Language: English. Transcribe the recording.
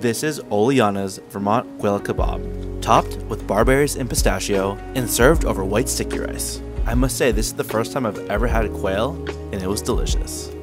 This is Oleana's Vermont Quail Kabab, topped with barberries and pistachio and served over white sticky rice. I must say this is the first time I've ever had quail and it was delicious.